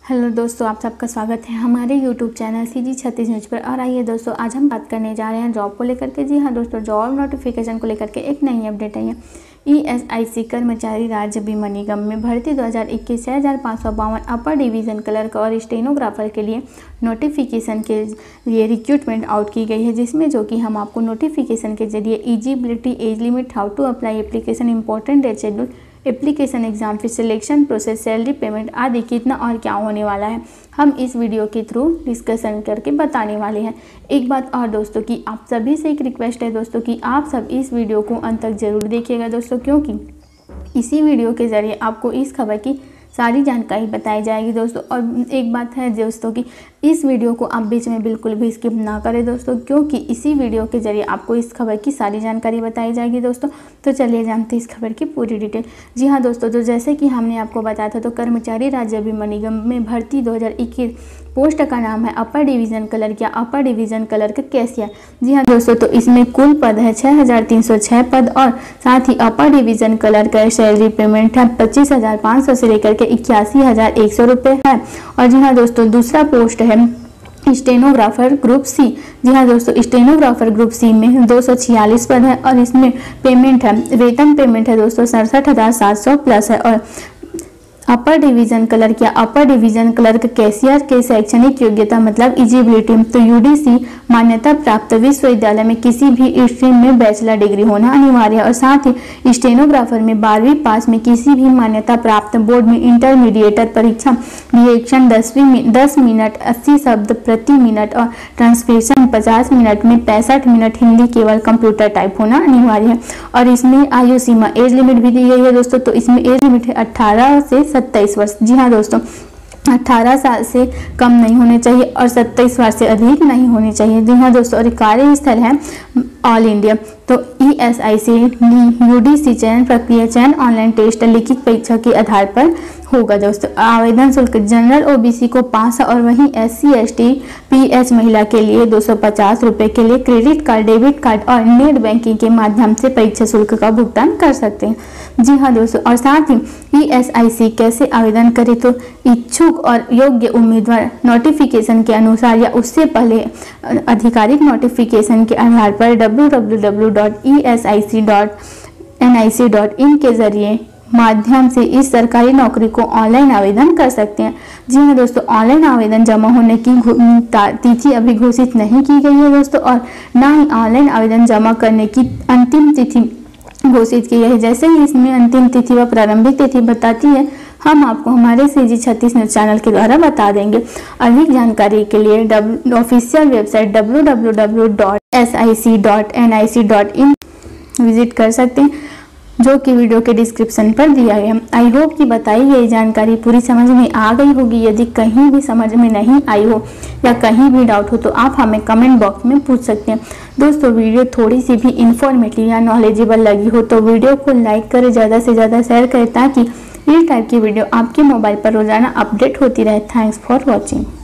Hello दोस्तों, आप सबका स्वागत है हमारे यूट्यूब चैनल CG छत्तीस न्यूज पर। और आइए दोस्तों, आज हम बात करने जा रहे हैं जॉब को लेकर के। जी हाँ दोस्तों, जॉब नोटिफिकेशन को लेकर के एक नई अपडेट आई है। ESIC कर्मचारी राज्य बीमा निगम में भर्ती 2021 6552 अपर डिवीज़न क्लर्क और स्टेनोग्राफर के लिए नोटिफिकेशन के लिए रिक्रूटमेंट आउट की गई है, जिसमें जो कि हम आपको नोटिफिकेशन के जरिए eligibility, age limit, how to apply application, important date schedule, application exam, फिर सिलेक्शन प्रोसेस, सैलरी पेमेंट आदि कितना और क्या होने वाला है, हम इस वीडियो के थ्रू डिस्कशन करके बताने वाले हैं। एक बात और दोस्तों कि आप सभी से एक रिक्वेस्ट है दोस्तों कि आप सब इस वीडियो को अंत तक जरूर देखिएगा दोस्तों, क्योंकि इसी वीडियो के ज़रिए आपको इस खबर की सारी जानकारी बताई जाएगी दोस्तों। और एक बात है दोस्तों कि इस वीडियो को आप बीच में बिल्कुल भी स्किप ना करें दोस्तों, क्योंकि इसी वीडियो के जरिए आपको इस खबर की सारी जानकारी बताई जाएगी दोस्तों। तो चलिए जानते हैं इस खबर की पूरी डिटेल। जी हाँ दोस्तों, तो जैसे कि हमने आपको बताया था, तो कर्मचारी राज्य बीमा निगम में भर्ती 2021 पोस्ट का नाम है अपर डिवीज़न क्लर्क या अपर डिवीज़न क्लर्क कैशियर। जी हाँ दोस्तों, तो इसमें कुल पद है 6306 पद और साथ ही अपर डिवीज़न क्लर्क का सैलरी पेमेंट है 25,500 से लेकर के 81,100 रुपये है। और जी हाँ दोस्तों, दूसरा पोस्ट है स्टेनोग्राफर ग्रुप सी। जी हाँ दोस्तों, स्टेनोग्राफर ग्रुप सी में 246 पद है और इसमें पेमेंट है, वेतन पेमेंट है दोस्तों 67,700 प्लस है। और अपर डिवीज़न क्लर्क या अपर डिवीज़न क्लर्क कैशियर के शैक्षणिक योग्यता मतलब एलिजिबिलिटी, तो UDC मान्यता प्राप्त विश्वविद्यालय में किसी भी स्ट्रीम में बैचलर डिग्री होना अनिवार्य है। और साथ ही स्टेनोग्राफर में 12वीं पास में किसी भी मान्यता प्राप्त बोर्ड में इंटरमीडिएट परीक्षा, रिएक्शन 10 मिनट 80 शब्द प्रति मिनट और ट्रांसक्रिप्शन 50 मिनट में 65 मिनट, हिंदी केवल कंप्यूटर टाइप होना अनिवार्य है। और इसमें आयु सीमा एज लिमिट भी दी गई है दोस्तों, तो इसमें एज लिमिट है 18 से 27 वर्ष। जी हाँ दोस्तों, 18 साल से कम नहीं होने चाहिए और 27 वर्ष से अधिक नहीं होनी चाहिए। जी हाँ दोस्तों, और कार्यस्थल है ऑल इंडिया। तो ESIC UDC चयन प्रक्रिया चयन ऑनलाइन टेस्ट लिखित परीक्षा के आधार पर होगा दोस्तों। आवेदन शुल्क जनरल OBC को 5 और वहीं SC ST PH महिला के लिए 250 रुपये के लिए क्रेडिट कार्ड, डेबिट कार्ड और नेट बैंकिंग के माध्यम से परीक्षा शुल्क का भुगतान कर सकते हैं। जी हाँ दोस्तों, और साथ ही ESIC कैसे आवेदन करें, तो इच्छुक और योग्य उम्मीदवार नोटिफिकेशन के अनुसार या उससे पहले आधिकारिक नोटिफिकेशन के आधार पर www.esic.nic.in के जरिए माध्यम से इस सरकारी नौकरी को ऑनलाइन आवेदन कर सकते हैं। जी हाँ दोस्तों, ऑनलाइन आवेदन जमा होने की तिथि अभी घोषित नहीं की गई है दोस्तों, और ना ही ऑनलाइन आवेदन जमा करने की अंतिम तिथि घोषित की है। जैसे ही इसमें अंतिम तिथि व प्रारंभिक तिथि बताती है, हम आपको हमारे CG छत्तीस न्यूज चैनल के द्वारा बता देंगे। अधिक जानकारी के लिए ऑफिशियल वेबसाइट www.sic.nic.in विजिट कर सकते हैं, जो कि वीडियो के डिस्क्रिप्शन पर दिया गया है। आई होप कि बताई गई जानकारी पूरी समझ में आ गई होगी। यदि कहीं भी समझ में नहीं आई हो या कहीं भी डाउट हो तो आप हमें कमेंट बॉक्स में पूछ सकते हैं। दोस्तों, वीडियो थोड़ी सी भी इंफॉर्मेटिव या नॉलेजेबल लगी हो तो वीडियो को लाइक करें, ज़्यादा से ज़्यादा शेयर करें, ताकि इस टाइप की वीडियो आपके मोबाइल पर रोजाना अपडेट होती रहे। Thanks for watching.